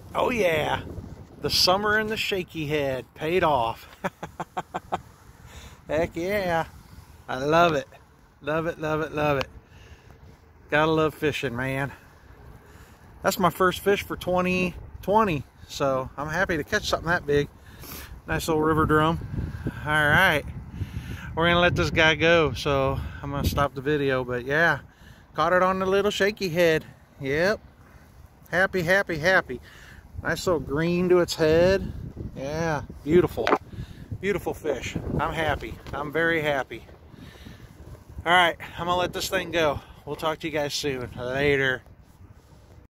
Oh yeah, the summer and the shaky head paid off. Heck yeah, I love it. Love it, love it, love it. Gotta love fishing, man. That's my first fish for 2020, so I'm happy to catch something that big. Nice little river drum. All right, we're gonna let this guy go, so I'm gonna stop the video. But yeah, caught it on the little shaky head. Yep, happy, happy, happy. Nice little green to its head. Yeah, beautiful, beautiful fish. I'm happy. I'm very happy. All right, I'm gonna let this thing go. We'll talk to you guys soon. Later.